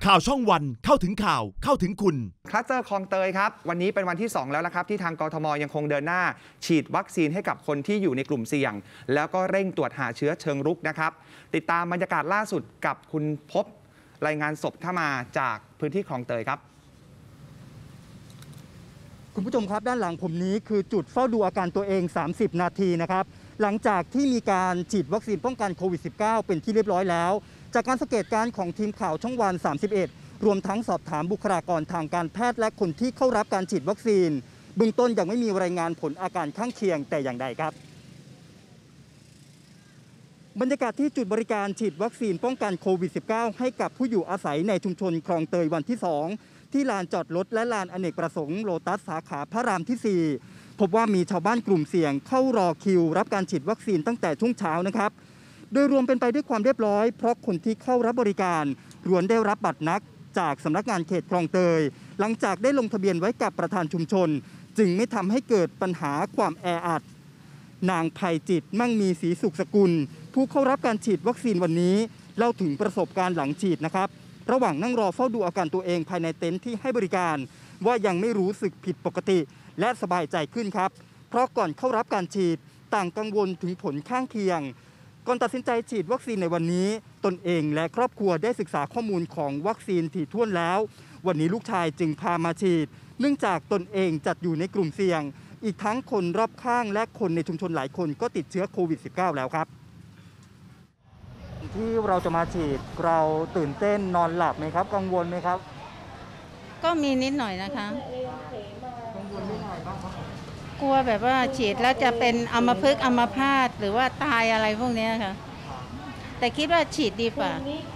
ข่าวช่องวันเข้าถึงข่าวเข้าถึงคุณคลัสเตอร์คลองเตยครับวันนี้เป็นวันที่2แล้วนะครับที่ทางกทมยังคงเดินหน้าฉีดวัคซีนให้กับคนที่อยู่ในกลุ่มเสี่ยงแล้วก็เร่งตรวจหาเชื้อเชิงรุกนะครับติดตามบรรยากาศล่าสุดกับคุณพบรายงานสดเข้ามาจากพื้นที่คลองเตยครับคุณผู้ชมครับด้านหลังผมนี้คือจุดเฝ้าดูอาการตัวเอง30นาทีนะครับหลังจากที่มีการฉีดวัคซีนป้องกันโควิด -19 เป็นที่เรียบร้อยแล้วจากการสังเกตการณ์ของทีมข่าวช่องวัน31รวมทั้งสอบถามบุคลากรทางการแพทย์และคนที่เข้ารับการฉีดวัคซีนเบื้องต้นยังไม่มีรายงานผลอาการข้างเคียงแต่อย่างใดครับบรรยากาศที่จุดบริการฉีดวัคซีนป้องกันโควิด -19 ให้กับผู้อยู่อาศัยในชุมชนคลองเตยวันที่2ที่ลานจอดรถและลานอเนกประสงค์โลตัสสาขาพระรามที่4พบว่ามีชาวบ้านกลุ่มเสี่ยงเข้ารอคิวรับการฉีดวัคซีนตั้งแต่ช่วงเช้านะครับโดยรวมเป็นไปด้วยความเรียบร้อยเพราะคนที่เข้ารับบริการล้วนได้รับบัตรนัดจากสำนักงานเขตคลองเตยหลังจากได้ลงทะเบียนไว้กับประธานชุมชนจึงไม่ทำให้เกิดปัญหาความแออัดนางไพจิตมั่งมีศรีสุขสกุลผู้เข้ารับการฉีดวัคซีนวันนี้เล่าถึงประสบการณ์หลังฉีดนะครับระหว่างนั่งรอเฝ้าดูอาการตัวเองภายในเต็นท์ที่ให้บริการว่ายังไม่รู้สึกผิดปกติและสบายใจขึ้นครับเพราะก่อนเข้ารับการฉีดต่างกังวลถึงผลข้างเคียงก่อนตัดสินใจฉีดวัคซีนในวันนี้ตนเองและครอบครัวได้ศึกษาข้อมูลของวัคซีนถี่ถ้วนแล้ววันนี้ลูกชายจึงพามาฉีดเนื่องจากตนเองจัดอยู่ในกลุ่มเสี่ยงอีกทั้งคนรอบข้างและคนในชุมชนหลายคนก็ติดเชื้อโควิด -19 แล้วครับที่เราจะมาฉีดเราตื่นเต้นนอนหลับไหมครับกังวลไหมครับก็มีนิดหน่อยนะคะกังวลไม่ได้บ้างครับกลัวแบบว่าฉีดแล้วจะเป็นอัมพฤกษ์อัมพาตหรือว่าตายอะไรพวกนี้ค่ะแต่คิดว่าฉีดดีกว่า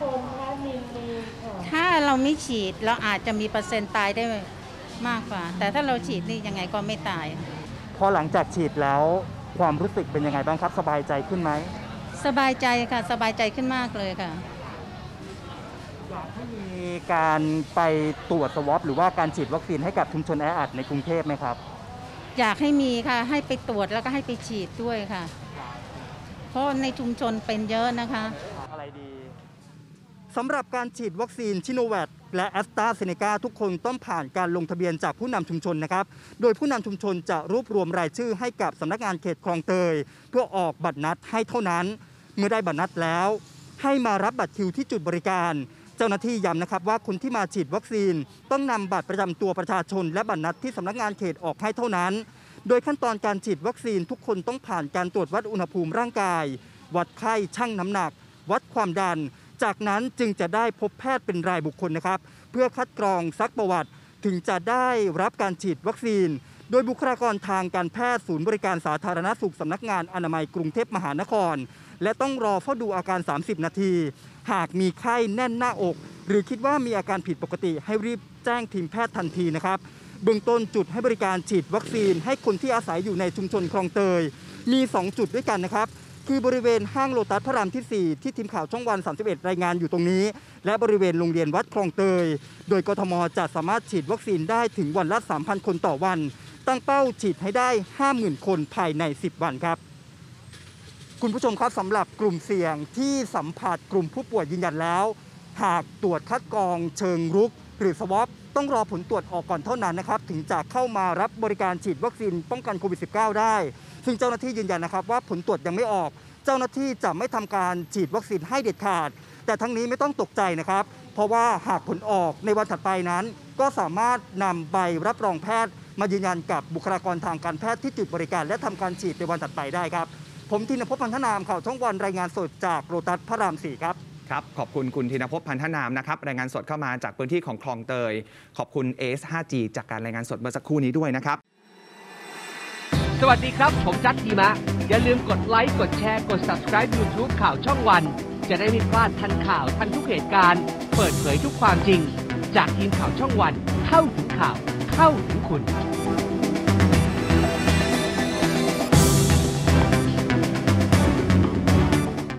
ถ้าเราไม่ฉีดเราอาจจะมีเปอร์เซ็นต์ตายได้มากกว่าแต่ถ้าเราฉีดนี่ยังไงก็ไม่ตายพอหลังจากฉีดแล้วความรู้สึกเป็นยังไงบ้างครับสบายใจขึ้นไหมสบายใจค่ะสบายใจขึ้นมากเลยค่ะอยากให้มีการไปตรวจสวอปหรือว่าการฉีดวัคซีนให้กับชุมชนแออัดในกรุงเทพไหมครับอยากให้มีค่ะให้ไปตรวจแล้วก็ให้ไปฉีดด้วยค่ะเพราะในชุมชนเป็นเยอะนะคะอะไรดีสำหรับการฉีดวัคซีนชิโนแวคและแอสตราเซเนกาทุกคนต้องผ่านการลงทะเบียนจากผู้นำชุมชนนะครับโดยผู้นำชุมชนจะรวบรวมรายชื่อให้กับสำนักงานเขตคลองเตยเพื่อออกบัตรนัดให้เท่านั้นเมื่อได้บัตรนัดแล้วให้มารับบัตรคิวที่จุดบริการเจ้าหน้าที่ย้ำนะครับว่าคนที่มาฉีดวัคซีนต้องนำบัตรประจำตัวประชาชนและบัตรนัดที่สำนักงานเขตออกให้เท่านั้นโดยขั้นตอนการฉีดวัคซีนทุกคนต้องผ่านการตรวจวัดอุณหภูมิร่างกายวัดไข้ชั่งน้ำหนักวัดความดันจากนั้นจึงจะได้พบแพทย์เป็นรายบุคคลนะครับเพื่อคัดกรองซักประวัติถึงจะได้รับการฉีดวัคซีนโดยบุคลากรทางการแพทย์ศูนย์บริการสาธารณสุขสำนักงานอนามัยกรุงเทพมหานครและต้องรอเฝ้าดูอาการ30นาทีหากมีไข้แน่นหน้าอกหรือคิดว่ามีอาการผิดปกติให้รีบแจ้งทีมแพทย์ทันทีนะครับเบื้องต้นจุดให้บริการฉีดวัคซีนให้คนที่อาศัยอยู่ในชุมชนคลองเตยมี2จุดด้วยกันนะครับคือบริเวณห้างโลตัสพระรามที่4ที่ทีมข่าวช่องวัน31รายงานอยู่ตรงนี้และบริเวณโรงเรียนวัดคลองเตยโดยกทมจะสามารถฉีดวัคซีนได้ถึงวันละ 3,000 คนต่อวันตั้งเป้าฉีดให้ได้ 50,000 คนภายใน10วันครับคุณผู้ชมครับสำหรับกลุ่มเสี่ยงที่สัมผัสกลุ่มผู้ป่วยยืนยันแล้วหากตรวจคัดกรองเชิงรุกหรือสวอปต้องรอผลตรวจออกก่อนเท่านั้นนะครับถึงจะเข้ามารับบริการฉีดวัคซีนป้องกันโควิด -19 ได้ซึ่งเจ้าหน้าที่ยืนยันนะครับว่าผลตรวจยังไม่ออกเจ้าหน้าที่จะไม่ทำการฉีดวัคซีนให้เด็ดขาดแต่ทั้งนี้ไม่ต้องตกใจนะครับเพราะว่าหากผลออกในวันถัดไปนั้นก็สามารถนำใบรับรองแพทย์มายืนยันกับบุคลากรทางการแพทย์ที่จุดบริการและทำการฉีดในวันถัดไปได้ครับผมธินภพ พันธนามข่าวช่องวันรายงานสดจากโลตัสพระราม4ครับครับขอบคุณคุณธินภพ พันธนามนะครับรายงานสดเข้ามาจากพื้นที่ของคลองเตยขอบคุณ AS 5G จากการรายงานสดเมื่อสักครู่นี้ด้วยนะครับสวัสดีครับผมจัดทีมะอย่าลืมกดไลค์กดแชร์กด Subscribe YouTube ข่าวช่องวันจะได้ไม่พลาดทันข่าวทันทุกเหตุการณ์เปิดเผยทุกความจริงจากทีมข่าวช่องวันเข้าถึงข่าวเข้าถึงคุณ